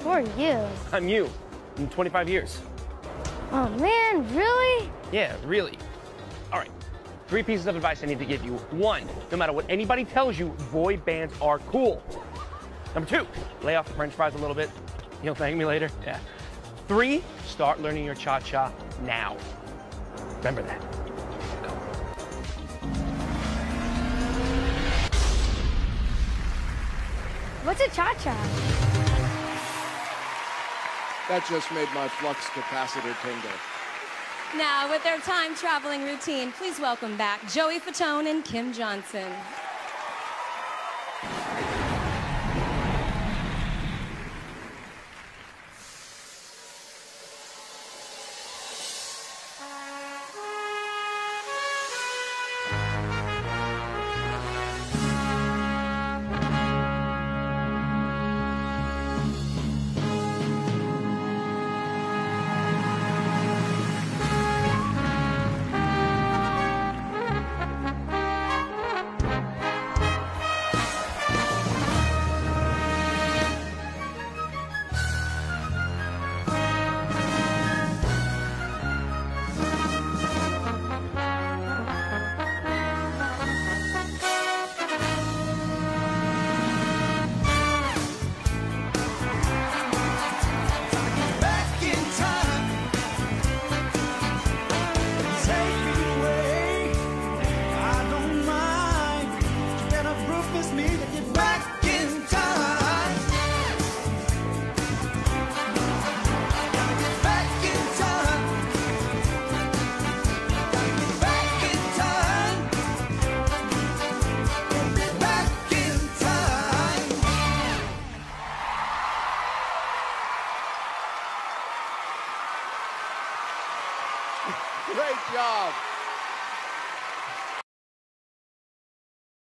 Who are you? I'm you in 25 years. Oh man, really? Yeah, really. All right, 3 pieces of advice I need to give you. 1, no matter what anybody tells you, boy bands are cool. Number 2, lay off the french fries a little bit. You'll thank me later. Yeah. 3, start learning your cha-cha now. Remember that. What's a cha-cha? That just made my flux capacitor tingle. Now, with their time-traveling routine, please welcome back Joey Fatone and Kim Johnson. Great job.